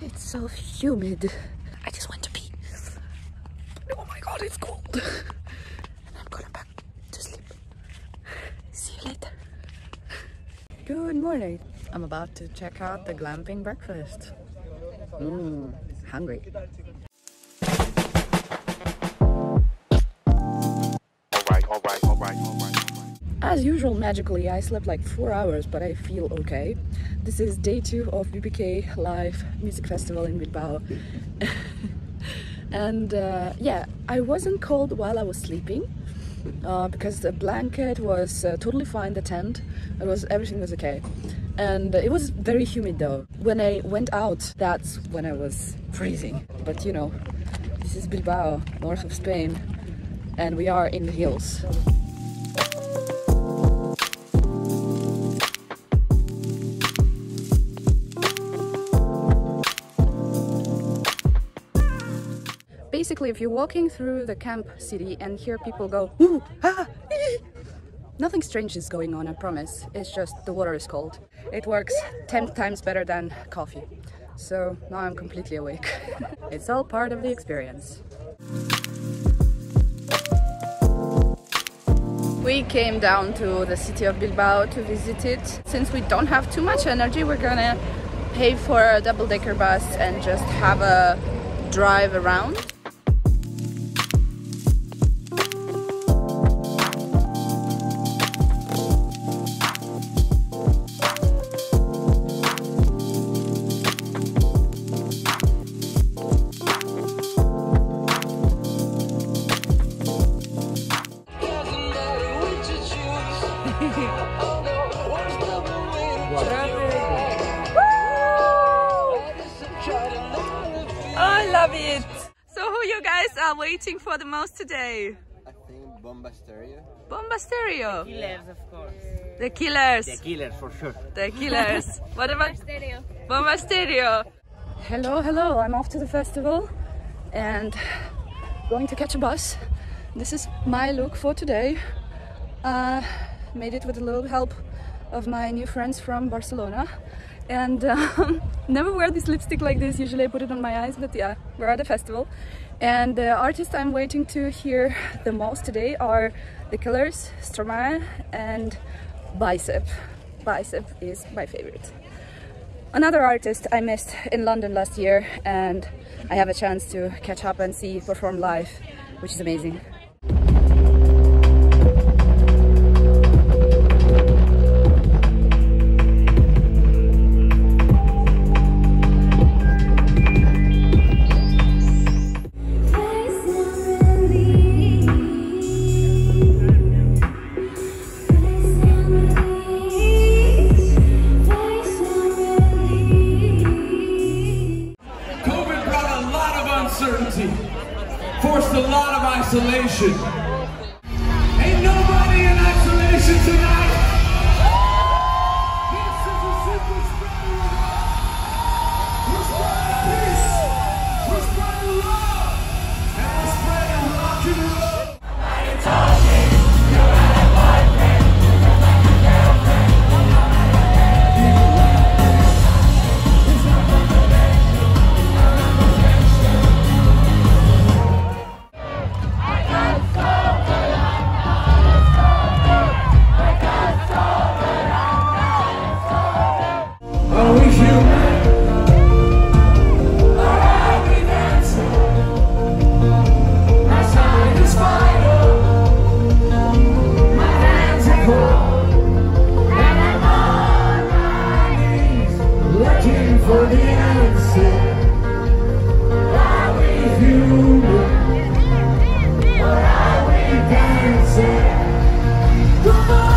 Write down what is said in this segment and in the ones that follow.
It's so humid. I just want to pee. Oh my god, it's cold. And I'm going back to sleep. See you later. Good morning. I'm about to check out the glamping breakfast. Hungry. Alright. As usual, magically, I slept like 4 hours, but I feel okay. This is day 2 of BBK Live Music Festival in Bilbao. And yeah, I wasn't cold while I was sleeping because the blanket was totally fine, the tent, everything was okay. And it was very humid though. When I went out, that's when I was freezing. But you know, this is Bilbao, north of Spain, and we are in the hills. Basically, if you're walking through the camp city and hear people go, ooh, ah, nothing strange is going on, I promise. It's just the water is cold. It works 10 times better than coffee. So now I'm completely awake. It's all part of the experience. We came down to the city of Bilbao to visit it. Since we don't have too much energy, we're gonna pay for a double-decker bus and just have a drive around. I love it! So who you guys are waiting for the most today? I think Bombasterio. Bombasterio? The Killers, of course. The Killers. The Killers, for sure. The Killers. What about Bombasterio? Bombasterio. Hello, I'm off to the festival and going to catch a bus. This is my look for today. Made it with a little help of my new friends from Barcelona. And never wear this lipstick like this. Usually I put it on my eyes, but yeah, we're at a festival. And the artists I'm waiting to hear the most today are The Killers, Stromae and Bicep. Bicep is my favorite. Another artist I missed in London last year, and I have a chance to catch up and see perform live, which is amazing. Forced a lot of isolation. Ain't nobody in isolation tonight. This is a simple story. We're spreading peace. We're spreading love. And we're spreading rock and roll. Nobody talking. You had a boyfriend. You look like a girlfriend. It's not motivation. It's not motivation. Are we human? Or are we dancing? My side is vital. My hands are cold. And I'm on my knees looking for the answer. Are we human? Or are we dancing? Come on!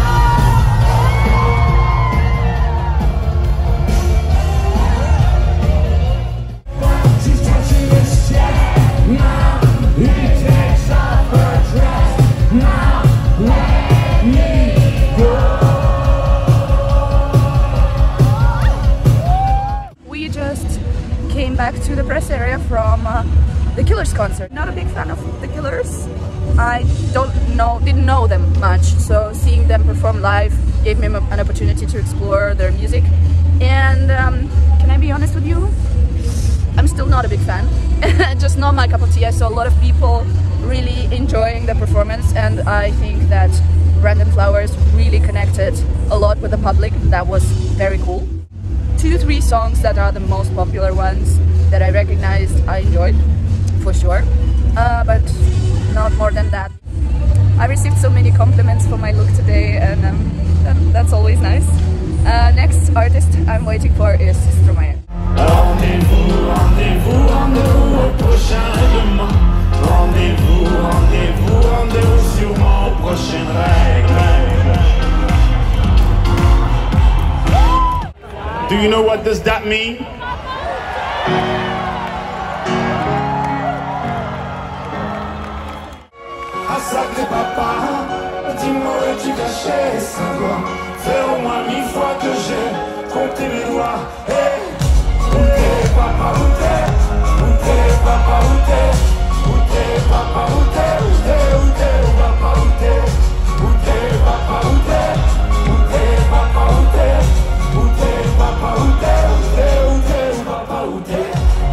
We just came back to the press area from the Killers concert. Not a big fan of the Killers. I didn't know them much, so seeing them perform live gave me an opportunity to explore their music. And can I be honest with you? still not a big fan. Just not my cup of tea. I saw a lot of people really enjoying the performance, and I think that Brandon Flowers really connected a lot with the public. That was very cool. 2-3 songs that are the most popular ones that I recognized, I enjoyed for sure, but not more than that. I received so many compliments for my look today, and that's always nice. Next artist I'm waiting for is Stromae. Rendez-vous, rendez-vous, rendez-vous au prochain règlement. Rendez-vous, rendez-vous, rendez-vous sûrement aux prochaines règles. Do you know what does that mean? Ah sacré papa, dis-moi tu cachais sans doigt. Fais au moins 1000 fois que j'ai compté mes doigts. Hey, où t'es papa, où t'es? Où t'es papa, où t'es? Où t'es papa, où t'es? Où t'es, où t'es, où papa, où t'es? Où t'es papa, où t'es? Où t'es papa, où t'es? Où t'es papa, où t'es? Où t'es, où t'es, où papa, où t'es?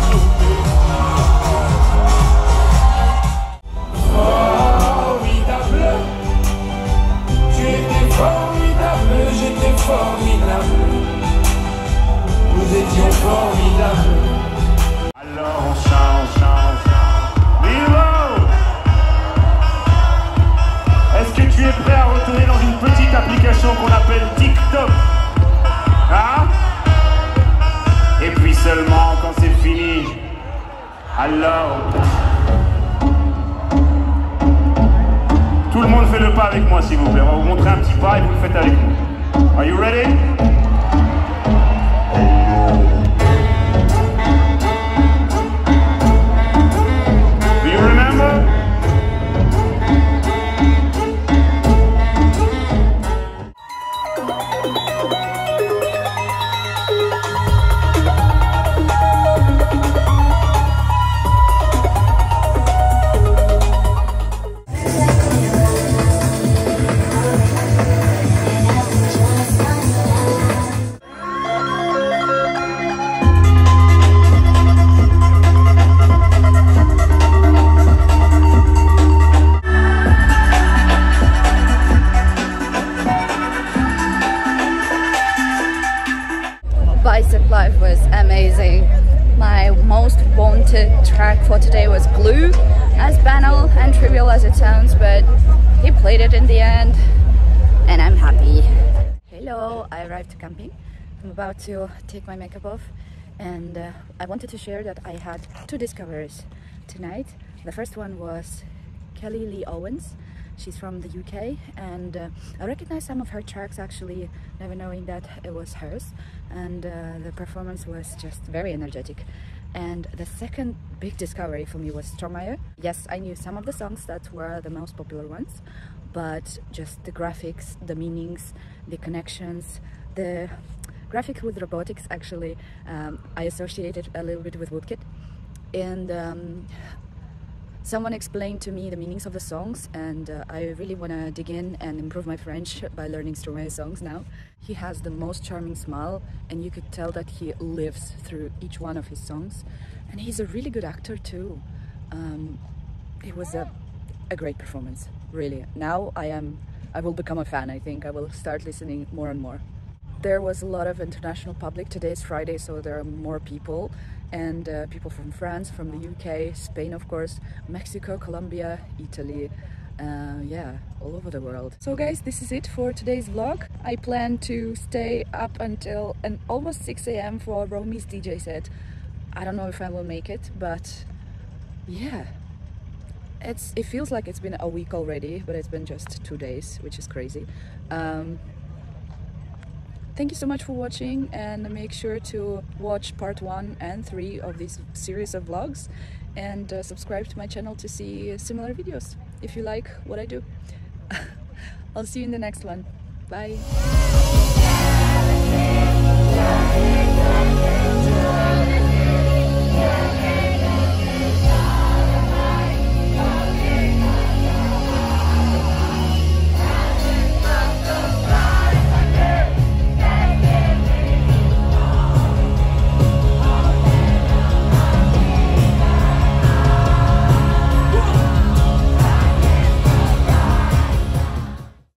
Formidable, tu étais formidable, j'étais formidable, nous étions formidables. Alors on change. Milo, est-ce que tu es prêt à retourner dans une petite application qu'on appelle TikTok? Hein? Et puis seulement quand c'est fini, alors... Tout le monde fait le pas avec moi s'il vous plaît. On va vous montrer un petit pas et vous le faites avec nous. Are you ready? Do you remember? Bicep Live was amazing. My most wanted track for today was Glue, as banal and trivial as it sounds, but he played it in the end and I'm happy. Hello, I arrived to camping. I'm about to take my makeup off, and I wanted to share that I had 2 discoveries tonight. The first one was Kelly Lee Owens. She's from the UK, and I recognized some of her tracks actually, never knowing that it was hers, and the performance was just very energetic. And the second big discovery for me was Stromae. Yes, I knew some of the songs that were the most popular ones, but just the graphics, the meanings, the connections, the graphic with robotics actually, I associated a little bit with Woodkid. And someone explained to me the meanings of the songs, and I really want to dig in and improve my French by learning Stromae's songs now. He has the most charming smile, and you could tell that he lives through each one of his songs. And he's a really good actor too. It was a great performance, really. Now I will become a fan. I think I will start listening more and more. There was a lot of international public. Today is Friday, so there are more people. And people from France, from the UK, Spain of course, Mexico, Colombia, Italy, yeah, all over the world. So guys, this is it for today's vlog. I plan to stay up until almost 6 AM for Romy's DJ set. I don't know if I will make it, but yeah, it feels like it's been a week already, but it's been just 2 days, which is crazy. Thank you so much for watching, and make sure to watch part 1 and 3 of this series of vlogs, and subscribe to my channel to see similar videos if you like what I do. I'll see you in the next one. Bye!